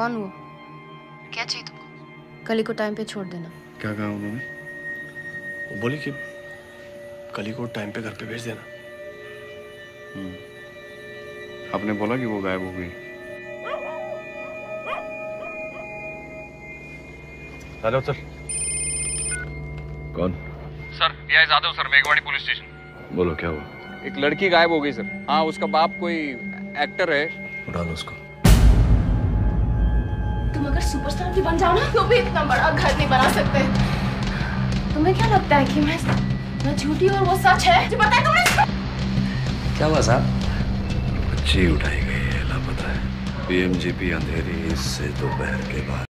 कौन वो? क्या चाहिए तुमको? कली को टाइम पे छोड़ देना। क्या कहा उन्होंने? वो बोली कि कली को टाइम पे घर पे भेज देना। आपने बोला कि वो गायब हो गई। Hello sir. कौन? Sir PI Yadav sir, Meghwadi police station. बोलो क्या हुआ? एक लड़की गायब हो गई सर। हाँ, उसका बाप कोई एक्टर है। उठा लो उसको। तुम अगर सुपरस्टार भी बन जाओ ना तो भी इतना बड़ा घर नहीं बना सकते। तुम्हें क्या लगता है कि मैं झूठी और वो सच है जो बताया तुमने? क्या हुआ साहब? बच्ची उठाई गई है, लापता है। पीएमजीपी अंधेरी से दोपहर के बाद।